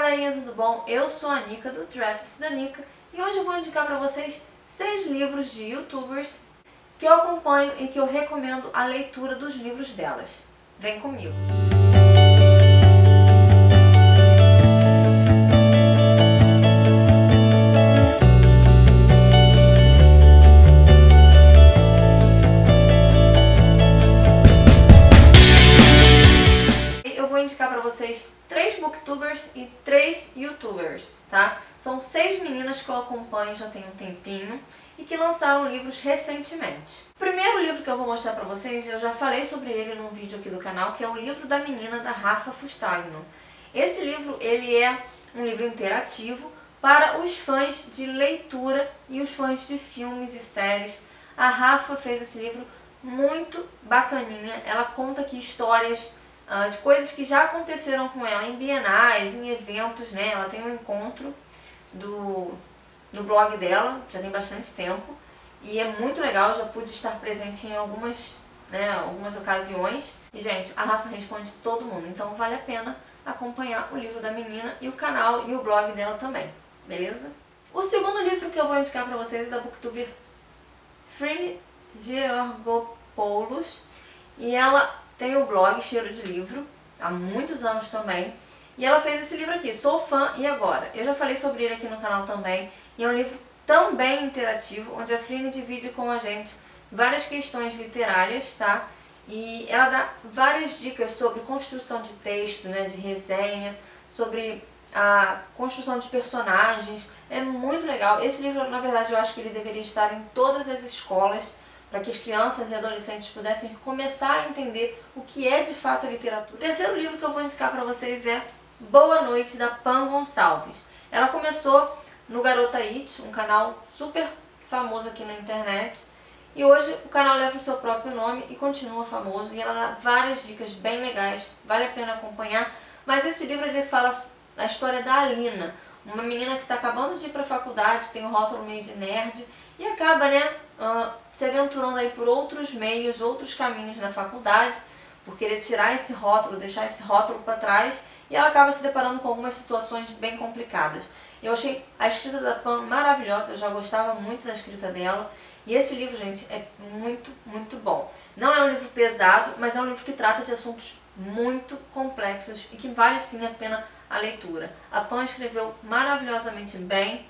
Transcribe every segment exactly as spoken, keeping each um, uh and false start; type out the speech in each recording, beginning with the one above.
galerinha, tudo bom? Eu sou a Nica do Drafts da Nica e hoje eu vou indicar para vocês seis livros de youtubers que eu acompanho e que eu recomendo a leitura dos livros delas. Vem comigo! Eu vou indicar para vocês três booktubers e três youtubers, tá? São seis meninas que eu acompanho já tem um tempinho e que lançaram livros recentemente. O primeiro livro que eu vou mostrar para vocês, eu já falei sobre ele num vídeo aqui do canal, que é o livro da menina da Rafa Fustagno. Esse livro, ele é um livro interativo para os fãs de leitura e os fãs de filmes e séries. A Rafa fez esse livro muito bacaninha, ela conta aqui histórias Uh, de coisas que já aconteceram com ela em bienais, em eventos, né? Ela tem um encontro do, do blog dela, já tem bastante tempo, e é muito legal, já pude estar presente em algumas, né, algumas ocasiões. E, gente, a Rafa responde todo mundo, então vale a pena acompanhar o livro da menina e o canal e o blog dela também, beleza? O segundo livro que eu vou indicar pra vocês é da booktuber Frini Georgopoulos, e ela tem o blog Cheiro de Livro, há muitos anos também. E ela fez esse livro aqui, Sou Fã e Agora. Eu já falei sobre ele aqui no canal também. E é um livro também interativo, onde a Frini divide com a gente várias questões literárias, tá? E ela dá várias dicas sobre construção de texto, né, de resenha, sobre a construção de personagens. É muito legal. Esse livro, na verdade, eu acho que ele deveria estar em todas as escolas, para que as crianças e adolescentes pudessem começar a entender o que é de fato a literatura. O terceiro livro que eu vou indicar para vocês é Boa Noite, da Pan Gonçalves. Ela começou no Garota It, um canal super famoso aqui na internet, e hoje o canal leva o seu próprio nome e continua famoso, e ela dá várias dicas bem legais, vale a pena acompanhar. Mas esse livro ele fala a história da Alina, uma menina que está acabando de ir para a faculdade, que tem um rótulo meio de nerd, e acaba, né, uh, se aventurando aí por outros meios, outros caminhos na faculdade, por querer tirar esse rótulo, deixar esse rótulo para trás, e ela acaba se deparando com algumas situações bem complicadas. Eu achei a escrita da Pan maravilhosa, eu já gostava muito da escrita dela, e esse livro, gente, é muito, muito bom. Não é um livro pesado, mas é um livro que trata de assuntos muito complexos e que vale sim a pena a leitura. A Pan escreveu maravilhosamente bem,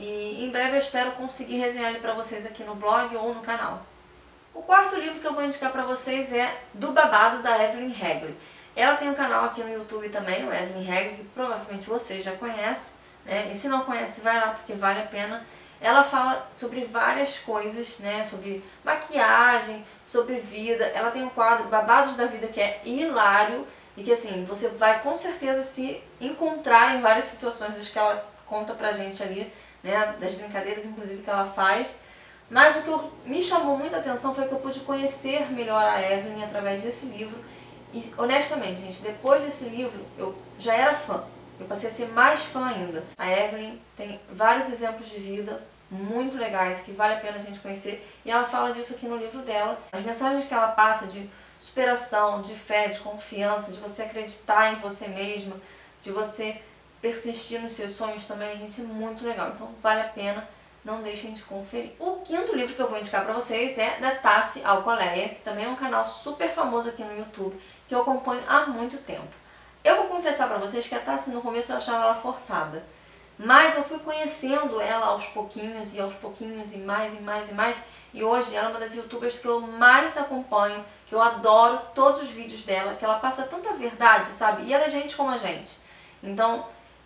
e em breve eu espero conseguir resenhar ele para vocês aqui no blog ou no canal. O quarto livro que eu vou indicar para vocês é Do Babado, da Evelyn Hagley. Ela tem um canal aqui no YouTube também, o Evelyn Hagley, que provavelmente vocês já conhecem, né? E se não conhece, vai lá porque vale a pena. Ela fala sobre várias coisas, né? Sobre maquiagem, sobre vida. Ela tem um quadro Babados da Vida que é hilário e que assim, você vai com certeza se encontrar em várias situações que ela conta pra gente ali, né, das brincadeiras inclusive que ela faz. Mas o que eu, me chamou muita atenção foi que eu pude conhecer melhor a Evelyn através desse livro. E honestamente, gente, depois desse livro eu já era fã, eu passei a ser mais fã ainda. A Evelyn tem vários exemplos de vida muito legais que vale a pena a gente conhecer, e ela fala disso aqui no livro dela. As mensagens que ela passa de superação, de fé, de confiança, de você acreditar em você mesma, de você persistir nos seus sonhos também, gente, é muito legal. Então vale a pena, não deixem de conferir. O quinto livro que eu vou indicar pra vocês é da Tassi Alcoleia, que também é um canal super famoso aqui no YouTube, que eu acompanho há muito tempo. Eu vou confessar pra vocês que a Tassi no começo eu achava ela forçada, mas eu fui conhecendo ela aos pouquinhos e aos pouquinhos e mais e mais e mais, e hoje ela é uma das youtubers que eu mais acompanho, que eu adoro todos os vídeos dela, que ela passa tanta verdade, sabe? E ela é gente como a gente. Então,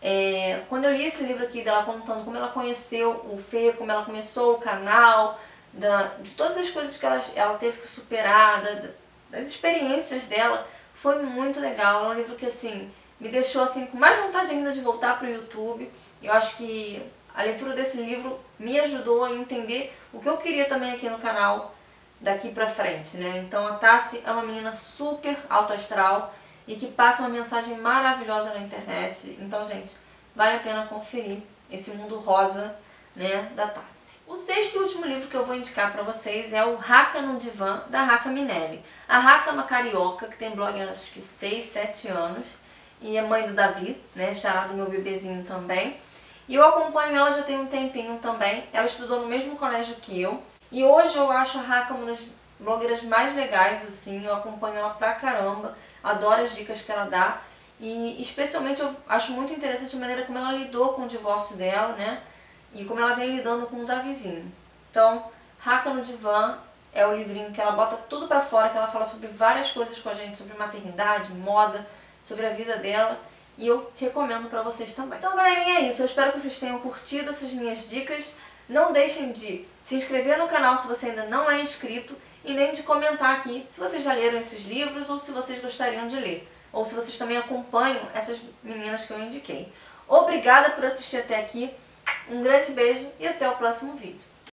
É, quando eu li esse livro aqui dela contando como ela conheceu o Fê, como ela começou o canal, da, de todas as coisas que ela, ela teve que superar, da, das experiências dela, foi muito legal. É um livro que assim, me deixou assim, com mais vontade ainda de voltar para o YouTube. Eu acho que a leitura desse livro me ajudou a entender o que eu queria também aqui no canal daqui pra frente, né? Então a Tassi é uma menina super alto astral e que passa uma mensagem maravilhosa na internet. Então, gente, vale a pena conferir esse mundo rosa, né, da Tassi. O sexto e último livro que eu vou indicar para vocês é o Raca no Divã, da Raca Minelli. A Raca é uma carioca que tem blog há acho que seis, sete anos, e é mãe do Davi, né, chará do meu bebezinho também. E eu acompanho ela já tem um tempinho também, ela estudou no mesmo colégio que eu. E hoje eu acho a Raca uma das blogueiras mais legais, assim, eu acompanho ela pra caramba, adoro as dicas que ela dá. E especialmente eu acho muito interessante a maneira como ela lidou com o divórcio dela, né, e como ela vem lidando com o Davizinho. Então, Raca no Divã é o livrinho que ela bota tudo pra fora, que ela fala sobre várias coisas com a gente, sobre maternidade, moda, sobre a vida dela. E eu recomendo pra vocês também. Então, galerinha, é isso. Eu espero que vocês tenham curtido essas minhas dicas. Não deixem de se inscrever no canal se você ainda não é inscrito e nem de comentar aqui se vocês já leram esses livros ou se vocês gostariam de ler. Ou se vocês também acompanham essas meninas que eu indiquei. Obrigada por assistir até aqui. Um grande beijo e até o próximo vídeo.